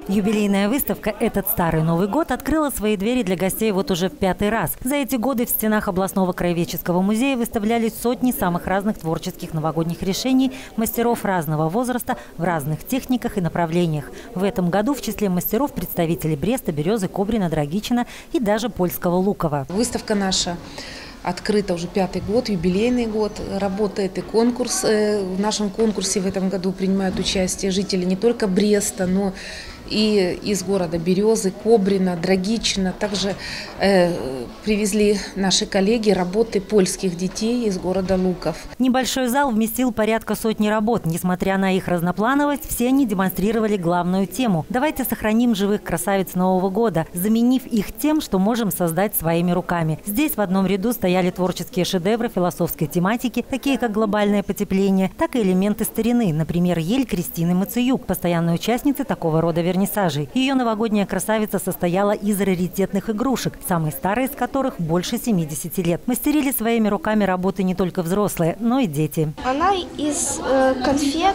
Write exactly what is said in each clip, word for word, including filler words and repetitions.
Юбилейная выставка «Этот старый Новый год» открыла свои двери для гостей вот уже в пятый раз. За эти годы в стенах областного краеведческого музея выставлялись сотни самых разных творческих новогодних решений мастеров разного возраста в разных техниках и направлениях. В этом году в числе мастеров представители Бреста, Березы, Кобрина, Драгичина и даже польского Лукова. Выставка наша открыта уже пятый год, юбилейный год. Работает и конкурс. В нашем конкурсе в этом году принимают участие жители не только Бреста, но и из города Березы, Кобрина, Драгичина. Также э, привезли наши коллеги работы польских детей из города Луков. Небольшой зал вместил порядка сотни работ. Несмотря на их разноплановость, все они демонстрировали главную тему. Давайте сохраним живых красавиц Нового года, заменив их тем, что можем создать своими руками. Здесь в одном ряду стояли творческие шедевры философской тематики, такие как глобальное потепление, так и элементы старины, например, ель Кристины Мацеюк, постоянной участницы такого рода вернисажей. Ее новогодняя красавица состояла из раритетных игрушек, самой старой из которых больше семидесяти лет. Мастерили своими руками работы не только взрослые, но и дети. Она из э, конфет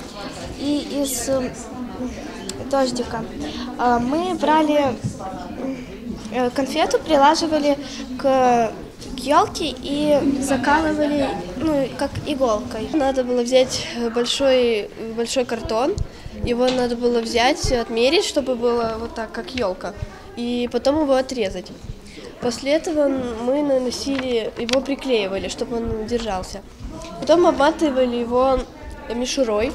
и из э, дождика. Э, мы брали э, конфету, прилаживали к елке и закалывали, ну, как иголкой. Надо было взять большой, большой картон, его надо было взять, отмерить, чтобы было вот так, как елка, и потом его отрезать. После этого мы наносили, его приклеивали, чтобы он держался. Потом обматывали его мишурой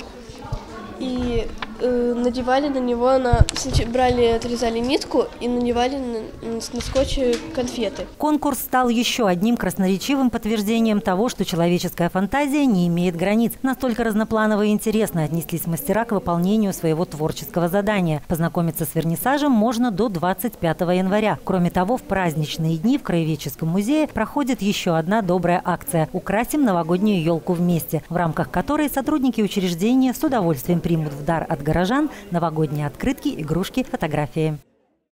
и э, надевали на него, на, брали, отрезали нитку и надевали на, на скотч конфеты. Конкурс стал еще одним красноречивым подтверждением того, что человеческая фантазия не имеет границ. Настолько разнопланово и интересно отнеслись мастера к выполнению своего творческого задания. Познакомиться с вернисажем можно до двадцать пятого января. Кроме того, в праздничные дни в Краеведческом музее проходит еще одна добрая акция «Украсим новогоднюю елку вместе», в рамках которой сотрудники учреждения с удовольствием примут в дар от горожан новогодние открытки, игрушки, фотографии.